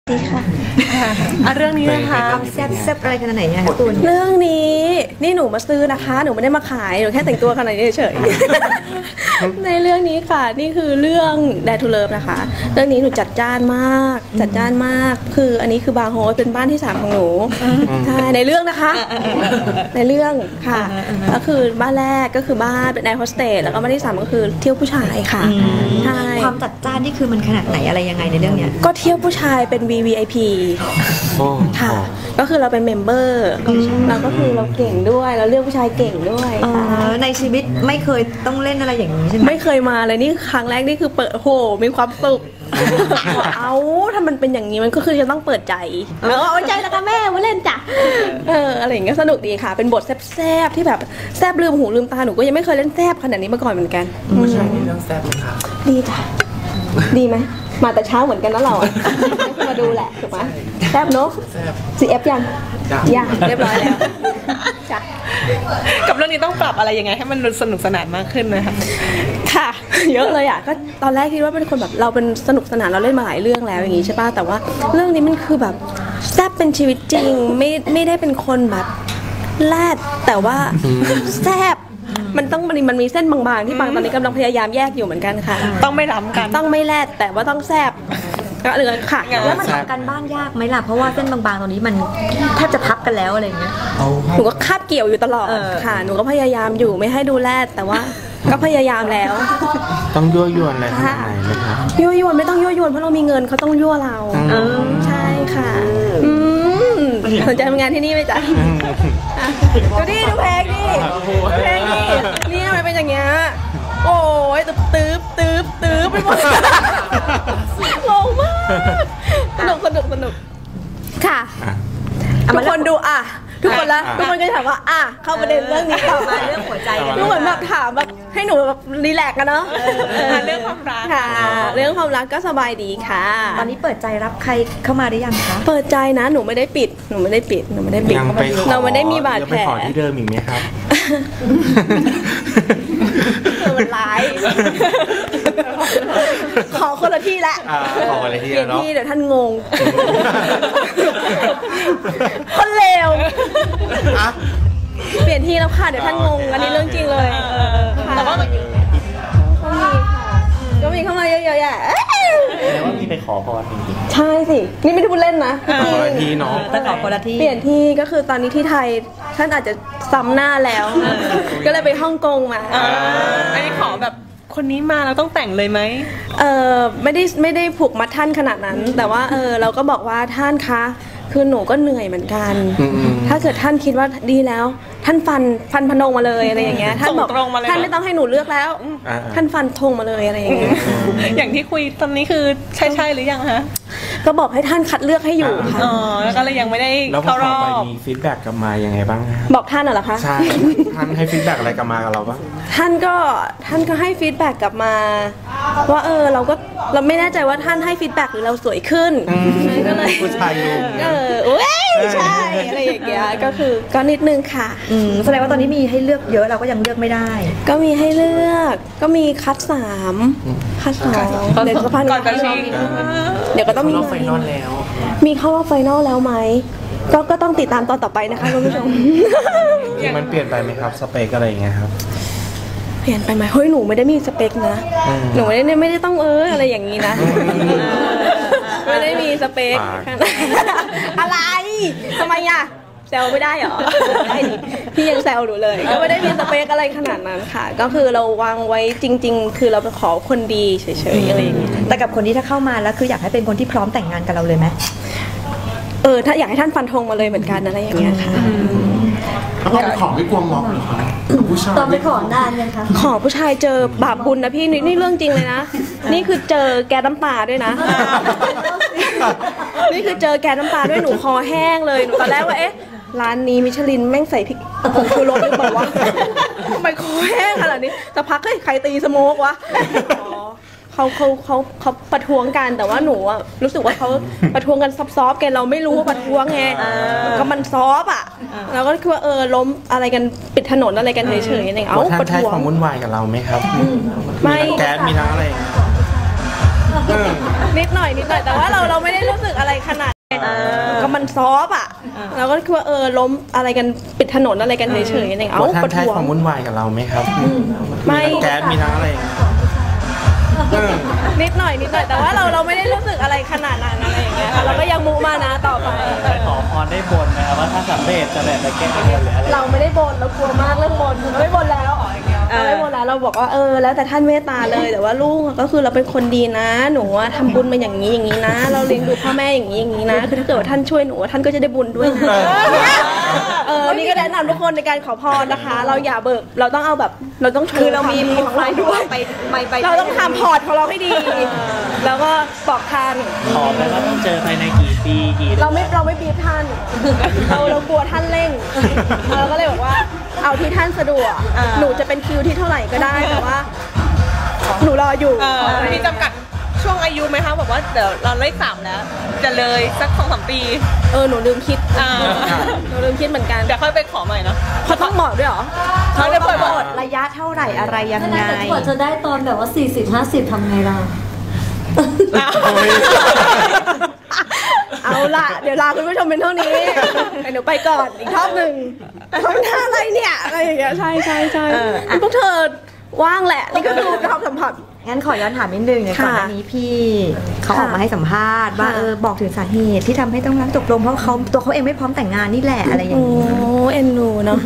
ดีค่ะเรื่องนี้นะคะแซ่บอะไรขนาดไหนเนี่ยคุณเรื่องนี้นี่หนูมาซื้อนะคะหนูไม่ได้มาขายหนูแค่แต่งตัวขนาดนี้เฉยในเรื่องนี้ค่ะนี่คือเรื่อง Dare to Love นะคะเรื่องนี้หนูจัดจ้านมากคืออันนี้คือบาร์โฮสเป็นบ้านที่3ของหนูใช่ในเรื่องนะคะในเรื่องค่ะก็คือบ้านแรกก็คือบ้านเป็นแอร์โฮสเตสแล้วก็บ้านที่3ก็คือเที่ยวผู้ชายค่ะใช่ความจัดจ้านนี่คือมันขนาดไหนอะไรยังไงในเรื่องเนี้ยก็เที่ยวผู้ชายเป็น VVIP ค่ะก็คือเราเป็นเมมเบอร์เราก็คือเราเก่งด้วยเราเลือกผู้ชายเก่งด้วยในชีวิตไม่เคยต้องเล่นอะไรอย่างนี้ใช่ไหมไม่เคยมาเลยนี่ครั้งแรกนี่คือเปิดโหมีความสุขเอาถ้ามันเป็นอย่างนี้มันก็คือจะต้องเปิดใจเอาใจแล้วก็แม่มาเล่นจ้ะอะไรอย่างเงี้ยสนุกดีค่ะเป็นบทแซ่บๆที่แบบแซ่บลืมหูลืมตาหนูก็ยังไม่เคยเล่นแซ่บขนาดนี้มาก่อนเหมือนกันผู้ชายนี่เรื่องแซ่บไหมครับดีจ้ะดีไหมมาแต่เช้าเหมือนกันนะเรามาดูแหละถูกไหมแซ่บเนาะCF ยังเรียบร้อยแล้วจ้ะกับเรื่องนี้ต้องปรับอะไรยังไงให้มันสนุกสนานมากขึ้นนะคะค่ะเยอะเลยอ่ะก็ตอนแรกคิดว่าเป็นคนแบบเราเป็นสนุกสนานเราเล่นมาหลายเรื่องแล้วอย่างงี้ใช่ป่ะแต่ว่าเรื่องนี้มันคือแบบแซ่บเป็นชีวิตจริงไม่ได้เป็นคนแบบแรดแต่ว่าแซ่บมันมีเส้นบางๆที่บางตอนนี้กำลังพยายามแยกอยู่เหมือนกันค่ะต้องไม่ล้ำกันต้องไม่แรดแต่ว่าต้องแซ่บก็เลยค่ะแล้วมันทำกันบ้านยากไหมล่ะเพราะว่าเส้นบางๆตรงนี้มันแทบจะทับกันแล้วอะไรเงี้ยหนูก็คาบเกี่ยวอยู่ตลอดค่ะหนูก็พยายามอยู่ไม่ให้ดูแลแต่ว่าก็พยายามแล้วต้องยั่วยวนอะไรขนาดไหนไหมคะยั่วยวนไม่ต้องยั่วยวนเพราะเรามีเงินเขาต้องยั่วเราใช่ค่ะสนใจทำงานที่นี่ไหมจ๊ะดูดิดูเพลงดินี่ทำไมเป็นอย่างเงี้ยโอ้ยตื้อไปหมดงงมากสนุกค่ะทุกคนดูทุกคนแล้วทุกคนก็ถามว่าเข้าประเด็นเรื่องนี้ต่อมาเรื่องหัวใจกันเหมือนแบบถามแบบให้หนูแบบรีแลกกันเนาะเรื่องความรักค่ะเรื่องความรักก็สบายดีค่ะตอนนี้เปิดใจรับใครเข้ามาได้ยังคะเปิดใจนะหนูไม่ได้ปิดเราไม่ได้มีบาดแผลไปขอที่เดิมอีกไหมครับมันร้ายขอคนละที่ละขอคนละที่เปลี่ยนที่เดี๋ยวท่านงงคนเลวเปลี่ยนที่แล้วค่ะเดี๋ยวท่านงงอันนี้เรื่องจริงเลยแต่ว่าก็มีเข้ามาเยอะๆแยะแล้วมีไปขอพรใช่สินี่ไม่ได้พูดเล่นนะขอคนละที่เนาะแต่ขอคนละที่เปลี่ยนที่ก็คือตอนนี้ที่ไทยท่านอาจจะซ้ำหน้าแล้วก็เลยไปฮ่องกงมาอันนี้ขอแบบคนนี้มาเราต้องแต่งเลยไหมไม่ได้ผูกมัดท่านขนาดนั้นแต่ว่าเราก็บอกว่าท่านคะคือหนูก็เหนื่อยเหมือนกันถ้าเกิดท่านคิดว่าดีแล้วท่านฟันพนงมาเลยอะไรอย่างเงี้ยท่านบอกท่านไม่ต้องให้หนูเลือกแล้วท่านฟันธงมาเลยอะไรอย่างเงี้ยอย่างที่คุยตอนนี้คือใช่หรือยังคะก็บอกให้ท่านคัดเลือกให้อยู่ค่ะแล้วก็เลยยังไม่ได้เข้ารอบแล้วพอมีฟีดแบ็กกลับมายังไงบ้างบอกท่านเหรอคะใช่ท่านให้ฟีดแบ็กอะไรกลับมากับเราบ้างท่านก็ให้ฟีดแบ็กกลับมาว่าเราไม่แน่ใจว่าท่านให้ฟีดแบ็กหรือเราสวยขึ้นก็เลยผู้ชายอยู่ใช่อะไรอย่างเงี้ยก็คือก็นิดนึงค่ะแสดงว่าตอนนี้มีให้เลือกเยอะเราก็ยังเลือกไม่ได้ก็มีให้เลือกก็มีคัด3คัด2เดี๋ยวจะพันก่อนจะชิงเดี๋ยวก็ต้องมีไฟนอลแล้วมีเข้ารอบไฟนอลแล้วไหมก็ต้องติดตามตอนต่อไปนะคะคุณผู้ชมมันเปลี่ยนไปไหมครับสเปคอะไรอย่างเงี้ยครับเปลี่ยนไปไหมเฮ้ยหนูไม่ได้มีสเปคนะหนูไม่ได้ต้องอะไรอย่างนี้นะไม่ได้มีสเปคอะไรทำไมอะแซวไม่ได้หรอพี่ยังแซวหนูเลยก็ไม่ได้มีสเปคอะไรขนาดนั้นค่ะก็คือเราวางไว้จริงๆคือเราไปขอคนดีเฉยๆอะไรอย่างเงี้ยแต่กับคนที่ถ้าเข้ามาแล้วคืออยากให้เป็นคนที่พร้อมแต่งงานกับเราเลยไหมถ้าอยากให้ท่านฟันธงมาเลยเหมือนกันอะไรอย่างเงี้ยค่ะแล้วขอไม่กลัวงอกเหรอคะผู้ชายตอนไปขอนานยังคะขอผู้ชายเจอบาปบุญนะพี่นี่เรื่องจริงเลยนะนี่คือเจอแกน้ำตาด้วยนะนี่คือเจอแกน้ำตาด้วยหนูคอแห้งเลยหนูตอนแรกว่าร้านนี้มิชลินแม่งใส่พริกผงชูรสหรือเปล่าวะทำไมคอแห้งขนาดนี้แต่พักใครตีสโมกวะเขาประท้วงกันแต่ว่าหนูอะรู้สึกว่าเขาประท้วงกันซอฟๆกันเราไม่รู้ว่าประท้วงไงก็มันซอฟอ่ะเราก็คิดว่าล้มอะไรกันปิดถนนอะไรกันเฉยๆอะไรอย่างเงี้ยประท้วงความวุ่นวายกับเราไหมครับไม่แก๊สมีทั้งอะไรนิดหน่อยแต่ว่าเราไม่ได้รู้สึกอะไรขนาดซอฟอ่ะเราก็คิดว่าล้มอะไรกันปิดถนนอะไรกันเฉยๆอะไรอย่างเงี้ยกลัวท่าปนวดใช้หัวความวุ่นวายกับเราไหมครับไม่มีทั้งแก๊สมีทั้งอะไรอย่างเงี้ยนิดหน่อยแต่ว่าเราไม่ได้รู้สึกอะไรขนาดนั้นอะไรอย่างเงี้ยค่ะเราก็ยังมูมานะต่อไปไปขอพรได้บนไหมครับว่าถ้าสำเร็จจะแบบไปแก้บนหรืออะไรเราไม่ได้บนเรากลัวมากเรื่องบนเราไม่บนแล้วเราไม่บนแล้วเราบอกว่าแล้วแต่ท่านเมตตาเลยแต่ว่าลูกก็คือเราเป็นคนดีนะหนูทำบุญมาอย่างนี้อย่างนี้นะ เราเลี้ยงดูพ่อแม่อย่างนี้อย่างนี้นะคือถ้าเกิดว่าท่านช่วยหนูท่านก็จะได้บุญด้วยนะนี่ก็แนะนำทุกคนในการขอพรนะคะ เราอย่าเบิกเราต้องเอาแบบเราต้องคือเรามีของเราด้วยไปเราต้องทำพอร์ตของเราให้ดี แล้วก็บอกท่านขอไปว่าต้องเจอภายในกี่ปีกี่เราไม่บีบท่าน เรากลัวท่านเร่งเราก็เลยบอกว่าเอาที่ท่านสะดวกหนูจะเป็นคิวที่เท่าไหร่ก็ได้แต่ว่า หนูรออยู่มีจำกัดช่วงอายุไหมคะบอกว่าเดี๋ยวเราเลข3แล้ว จะเลยสัก2-3 ปีหนูลืมคิดอ่าหนูลืมคิดเหมือนกันเดี๋ยวค่อยไปขอใหม่เนาะเขาต้องบอกด้วยเหรอเขาได้เปิดหมดระยะเท่าไหร่อะไรยังไงกว่าจะได้ตอนแบบว่า 40-50 ทำไงล่ะเอาล่ะเดี๋ยวลาคุณผู้ชมเป็นเท่านี้เดี๋ยวไปก่อนอีกทอบหนึ่งทำท่าอะไรเนี่ยอะไรอย่างเงี้ยใช่พวกเธอว่างแหละนี่ก็ดูความสัมผัสงั้นขอย้อนถามนิดนึงในก่อนหน้านี้พี่เขาออกมาให้สัมภาษณ์ว่าค่ะบอกถึงสาเหตุที่ทำให้ต้องรักจบลงเพราะตัวเขาเองไม่พร้อมแต่งงานนี่แหละอะไรอย่างโอ้นี้เอ็นดูเนาะ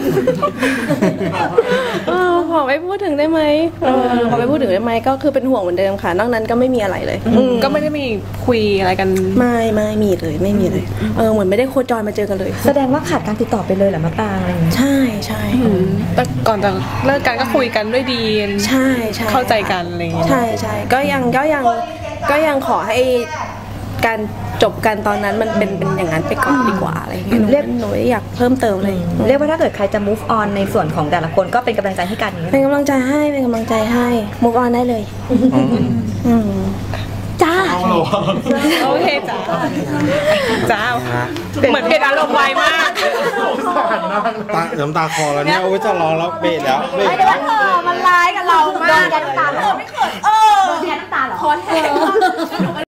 ขอไม่พูดถึงได้ไหมขอไม่พูดถึงได้ไหมก็คือเป็นห่วงเหมือนเดิมค่ะนอกนั้นก็ไม่มีอะไรเลยก็ไม่ได้มีคุยอะไรกันไม่มีเลยไม่มีเลยเหมือนไม่ได้โคจรมาเจอกันเลยแสดงว่าขาดการติดต่อไปเลยเหรอมะปรางอะไรอย่างนี้ใช่แต่ก่อนจะเลิกกันก็คุยกันด้วยดีใช่เข้าใจกันอะไรอย่างเงี้ยใช่ก็ยังขอให้การจบกันตอนนั้นมันเป็นอย่างนั้นไปก่อนดีกว่าอะไรอย่างเงี้ยหนูไม่อยากเพิ่มเติมเลยเรียกว่าถ้าเกิดใครจะ move on ในส่วนของแต่ละคนก็เป็นกำลังใจให้กันอย่างนี้เป็นกำลังใจให้move on ได้เลยจ้าโอเคจ้าเหมือนเปลี่ยนอารมณ์ไวมากน้ำตาคอแล้วเนี่ยโอ้ยจะรอแล้วเบรดแล้วเบรดมันร้ายกับเรามากโดนแดนน้ำตาเหรอไม่เขินแดนน้ำตาเหรอคอแห้ง